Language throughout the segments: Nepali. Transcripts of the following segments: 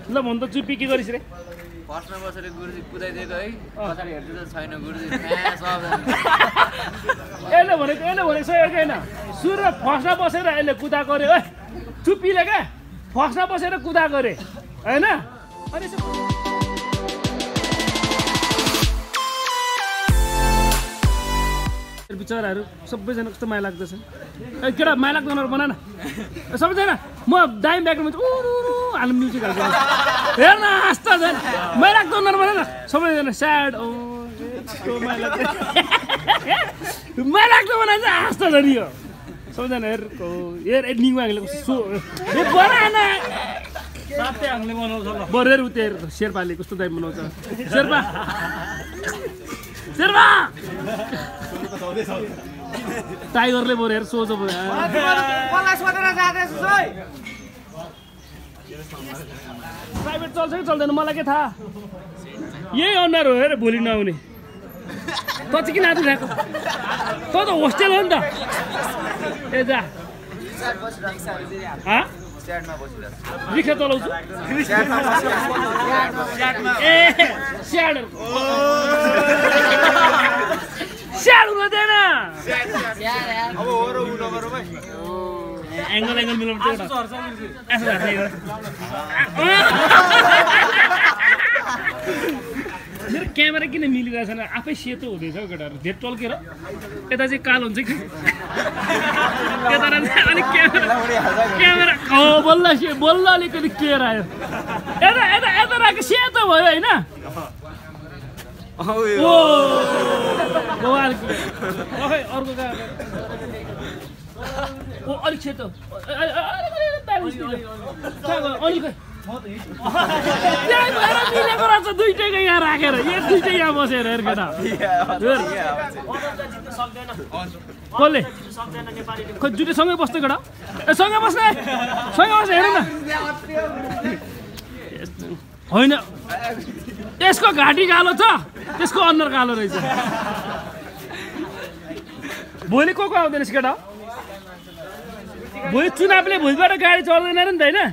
ल भन त चुप्पी के गरिस् रे फर्स्टमा बसेर गुरुजी कुदाइदिएको है पछाडि हेर्दै त छैन गुरुजी यसले भनेको सही होइन सुरु फर्स्टमा बसेर यसले कुदाएको अरे है चुप्पीले क्या फर्स्टमा बसेर कुदाएको अरे होइन अनि बिचराहरू सबैजना कस्तो माया लाग्दछ ए केटा माया लाग्दैन बना न सबैजना म दाइम ब्याकग्राउन्डमा हाल्नु म्युजिक हाल्छु हेर्न हाँस्दा झन् माया लाग्दैन बना न सबैजना स्याड ओ माया लाग्दो बना चाहिँ हाँस्दा झन् यो सबैजना हेरको हेर एन्डिङमा हालेको सो ए बना न साथै हामीले बनाउँछ ल बरेर उते शेर्पाले कस्तो दाइम बनाउँछ शेर्पा शेर्पा टाइगरले बोरेर सोझो प्राइभेट चल्छ कि चल्दैन मलाई के थाहा यही अनुहार हो हेर भोलि नआउने त चाहिँ किन आएको त त होस्टेल हो नि त ए जा रिक्सा चलाउँछु ए स्याड स्याड हुँदैन एङ्गल मिलाउनु मेरो क्यामेरा किन मिलिरहेको छैन आफै सेतो हुँदैछ हौ केटाहरू धेरै टल्केर यता चाहिँ कालो हुन्छ कि यता अलिक क्यामेरा बल्ल अलिकति क्लियर आयो यता यता यता राखेको सेतो भयो होइन अर्को ओ अलिक सेतो मिलेको रहेछ दुइटैको यहाँ राखेर एक दुइटै यहाँ बसेर हेर केटा कसले खै जुटे सँगै बस्दै केटा ए सँगै बस्ने हेर न होइन यसको घाँटी कालो छ त्यसको अनुहार कालो रहेछ भोलि को आउँदैनस् केटा भोलि चुनावले भोलिबाट गाडी चल्दैन र नि त होइन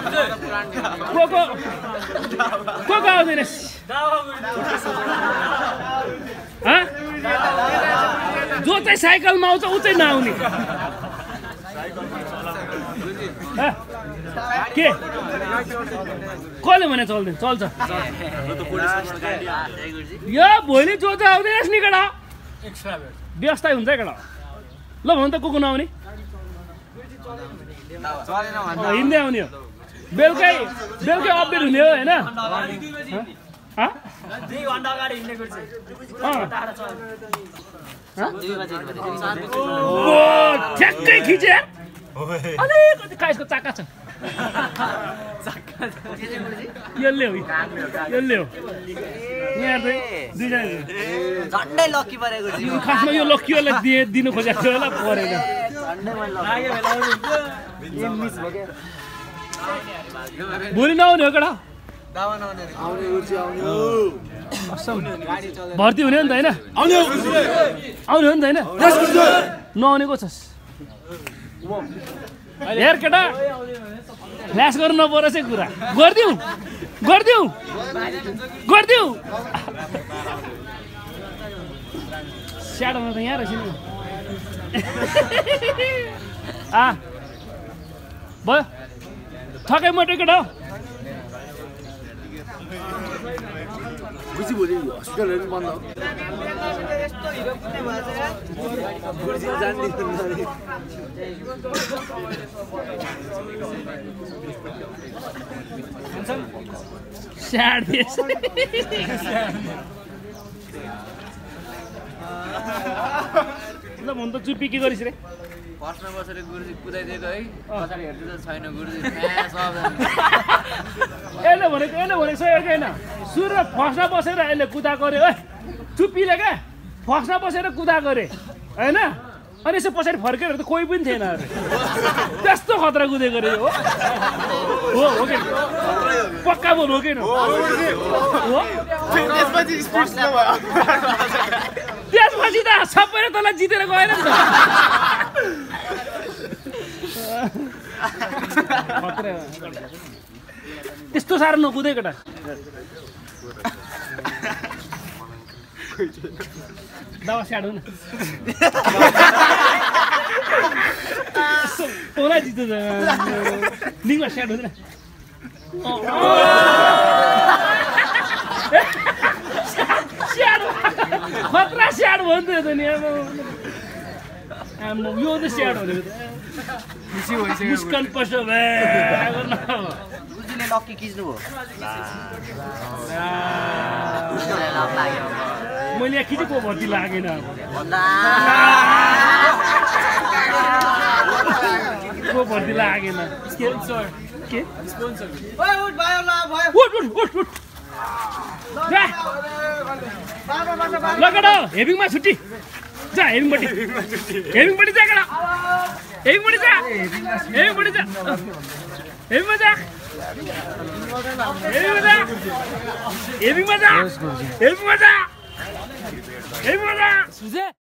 को आउँदैनस् जो चाहिँ साइकलमा आउँछ ऊ चाहिँ नआउने के कसले भने चल्दैन चल्छ यो भोलि जो चाहिँ आउँदैनस् नि केटा व्यवस्था हुन्छ केटा ल भन त को नआउने हिँड्दै आउने हो बेलुकै अपडेट हुने हो होइन ठ्याक्कै खिचे अलिकति काइसको चाका छ यसले हो यहाँ दुईजना खासमा यो लक्कीहरूलाई दिनु खोजेको थियो होला परेन भोलि नआउने हो केटा भर्ती हुने हो नि त होइन आउने हो नि त होइन नआउने को छस् हेर केटा फ्ल्यास गर्नु नपरोस् है कुरा गरिदिउँ स्याडोमा त यहाँ रहेछ नि भयो ठकै मोटो केटा हो हस्पिटलहरू बन्द स्याड ल भन त चुप्पी के गरिस् रे फर्स्टमा बसेर गुरुजी कुदाइदिएको है पछाडि हेर्दै त छैन गुरुजी यसले भनेको सही होइन सुरु फर्स्टमा बसेर यसले कुदाएको अरे है चुप्पीले क्या फर्स्टमा बसेर कुदाएको अरे होइन अनि यसो पछाडि फर्केर त कोही पनि थिएन अरे त्यस्तो खतरा कुदेको अरे हो कि पक्का बोल हो कि त्यसपछि त सबैले तँलाई जितेर गएन नि त त्यस्तो साह्रो नकुदै केटा दवा स्याड हुन तँलाई जित्छ निङमा स्याड हुँदैन स्याड खतरा स्याड भयो नि त नि यो त स्याड हो मुस्कान पस्यो बुझिने लक्की खिच्नु हो मैले यहाँ खिचेको भर्ती लागेन को भर्ती लागेन के लगेडा हेभिङमा छुट्टी जा हेभिङपट्टि जा केटा हेभिङपट्टि जा हेभिङमा जा हेभिङमा जा